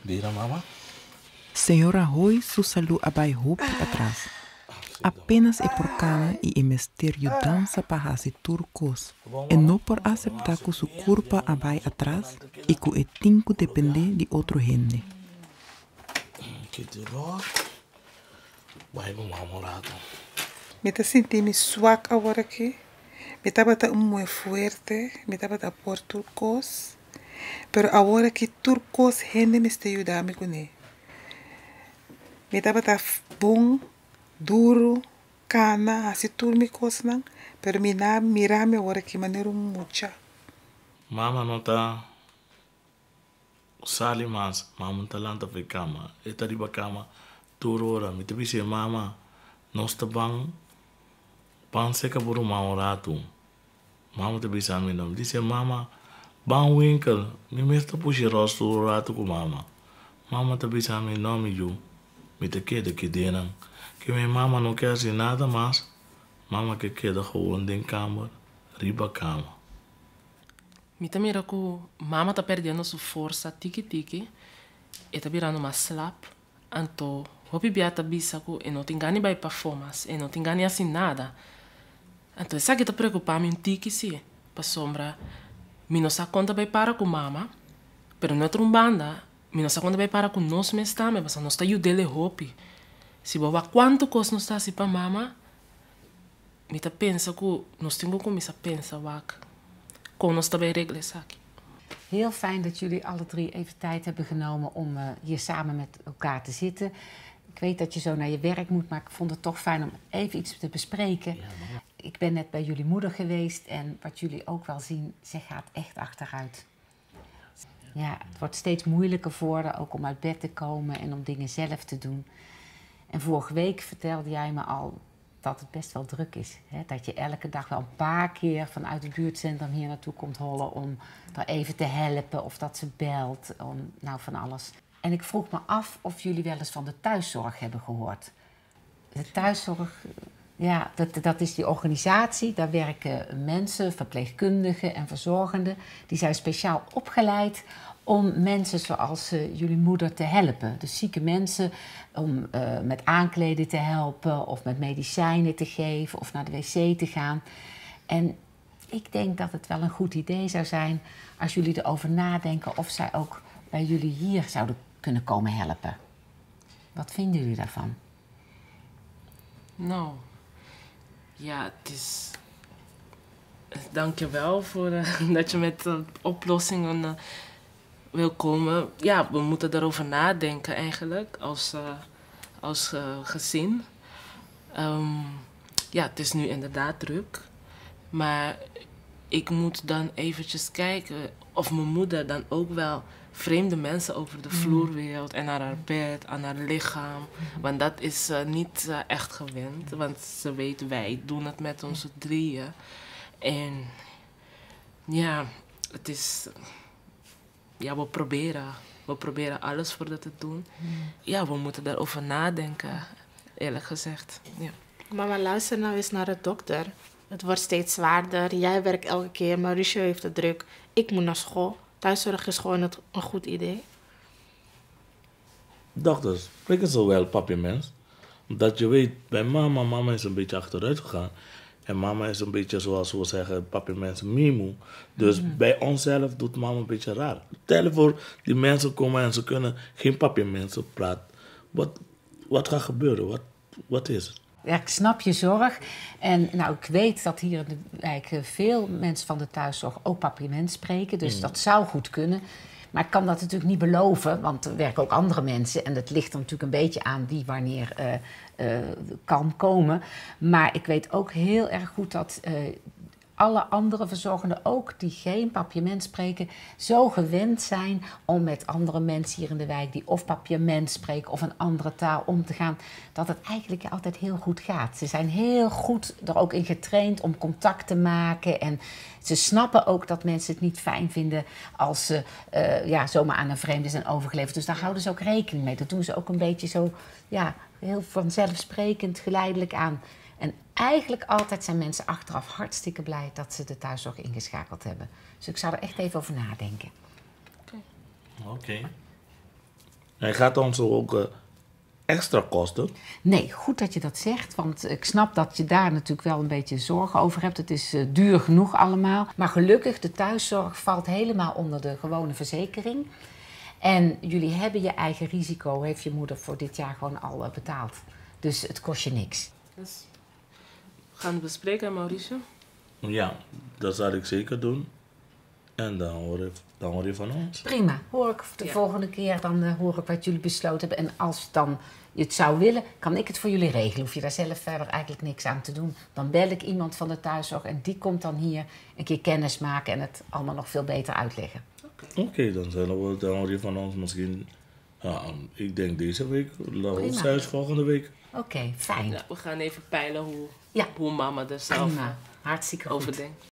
Dira, mama? Senhora Roy susalu abai hopi atrás. Apenas é por cama e mistério dança para hasi turcos. E não por aceitar que sua curva abai atrás e que é tinco depender de outro gente. Que tirou? Vai no namorado. Me tá sentindo suaca agora aqui. Me tá batendo muito forte. Me tá batendo por turcos. Pero agora que turcos gente me está ajudando com ele. Me tá batendo bom, duro, cana, assim tudo me coisa, pero me na mirar me agora que maneira mucha. Mama não tá sali mas, mama não tá lá na cama. Eta riba cama, turora. Me te disse mama, não está bem, seca por um namorado. Mama te disse a mim não. Disse mama, bang winkel, me mesmo puxar rosto rato com mama. Mama te disse a mim não me ju, me te queda que dena. Que minha mama não quer assim nada mais. Mama que queda gewoon in kamer, riba cama. Me tá mirando que mama tá perdendo sua força tiki-tiki. E tá virando uma slap. Então, hopi biata bisa que não tem ganho para performance. E não tem ganho assim nada. Então, essa que tá preocupado me tiki sim. Para sombra, me não sabe quando vai para com mama. Pero não é trombanda. Me não sabe quando vai para com nós mesmo também. Mas nós tá ajudando hopi. Se boa quanto custa nós tá assim para mama. Me tá pensa que nós temos como essa pensa wak. Kom ons daarbij regelen, Saki. Heel fijn dat jullie alle drie even tijd hebben genomen om hier samen met elkaar te zitten. Ik weet dat je zo naar je werk moet, maar ik vond het toch fijn om even iets te bespreken. Ik ben net bij jullie moeder geweest en wat jullie ook wel zien, ze gaat echt achteruit. Ja, het wordt steeds moeilijker voor haar, ook om uit bed te komen en om dingen zelf te doen. En vorige week vertelde jij me al dat het best wel druk is. Hè? Dat je elke dag wel een paar keer vanuit het buurtcentrum hier naartoe komt hollen om er even te helpen of dat ze belt, om nou van alles. En ik vroeg me af of jullie wel eens van de thuiszorg hebben gehoord. De thuiszorg, ja, dat is die organisatie. Daar werken mensen, verpleegkundigen en verzorgenden. Die zijn speciaal opgeleid om mensen zoals jullie moeder te helpen. Dus zieke mensen om met aankleden te helpen of met medicijnen te geven of naar de wc te gaan. En ik denk dat het wel een goed idee zou zijn als jullie erover nadenken of zij ook bij jullie hier zouden kunnen komen helpen. Wat vinden jullie daarvan? Nou, ja, het is... Dank je wel voor dat je met oplossingen wil komen. Ja, we moeten erover nadenken eigenlijk als gezin. Ja, het is nu inderdaad druk. Maar ik moet dan eventjes kijken of mijn moeder dan ook wel vreemde mensen over de vloer wilt en naar haar bed, aan haar lichaam. Want dat is niet echt gewend. Want ze weet, wij doen het met onze drieën. En ja, het is... Ja, we proberen alles voor dat te doen. Ja, we moeten daarover nadenken, eerlijk gezegd. Ja. Mama, luister nou eens naar de dokter. Het wordt steeds zwaarder. Jij werkt elke keer, Mauricio heeft het druk. Ik moet naar school. Thuiszorg is gewoon een goed idee. Dokters, spreken zo wel, papi mens. Omdat je weet, bij mama is een beetje achteruit gegaan. En mama is een beetje, zoals we zeggen, papi mensen mimo. Dus bij onszelf doet mama een beetje raar. Stel voor, die mensen komen en ze kunnen geen papi mensen praten. Wat gaat gebeuren? Wat is het? Ja, ik snap je zorg. En nou, ik weet dat hier in de wijk veel mensen van de thuiszorg ook papiament spreken. Dus dat zou goed kunnen. Maar ik kan dat natuurlijk niet beloven, want er werken ook andere mensen. En dat ligt er natuurlijk een beetje aan wie wanneer kan komen. Maar ik weet ook heel erg goed dat alle andere verzorgenden ook die geen papiament spreken, zo gewend zijn om met andere mensen hier in de wijk die of papiament spreken of een andere taal om te gaan, dat het eigenlijk altijd heel goed gaat. Ze zijn heel goed er ook in getraind om contact te maken en ze snappen ook dat mensen het niet fijn vinden als ze zomaar aan een vreemde zijn overgeleverd. Dus daar houden ze ook rekening mee. Dat doen ze ook een beetje zo, ja, heel vanzelfsprekend, geleidelijk aan. En eigenlijk altijd zijn mensen achteraf hartstikke blij dat ze de thuiszorg ingeschakeld hebben. Dus ik zou er echt even over nadenken. Oké. En gaat ons ook extra kosten? Nee, goed dat je dat zegt, want ik snap dat je daar natuurlijk wel een beetje zorgen over hebt. Het is duur genoeg allemaal. Maar gelukkig, de thuiszorg valt helemaal onder de gewone verzekering. En jullie hebben je eigen risico, heeft je moeder voor dit jaar gewoon al betaald. Dus het kost je niks. Dus we gaan het bespreken, Mauricio. Ja, dat zal ik zeker doen. En dan hoor je van ons. Prima, hoor ik de volgende keer, dan hoor ik wat jullie besloten hebben. En als dan je het zou willen, kan ik het voor jullie regelen. Hoef je daar zelf verder eigenlijk niks aan te doen. Dan bel ik iemand van de thuiszorg en die komt dan hier een keer kennis maken en het allemaal nog veel beter uitleggen. Oké, dan hoor je van ons misschien, ik denk deze week, zelfs volgende week. Oké, fijn. Ja, we gaan even peilen hoe Ja. mama er zelf Prima, hartstikke goed. over denkt.